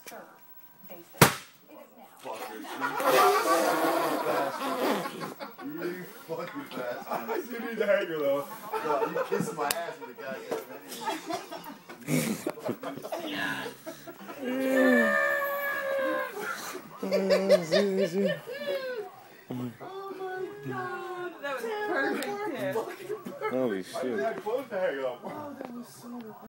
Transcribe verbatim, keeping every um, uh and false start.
serve basis. It is now. Fucker, you fucking bastard. I do need the hanger though. No, you kissed my ass with a goddamn hanger. Oh my god, that was perfect. Holy shit. I closed the hanger though. Oh, that was so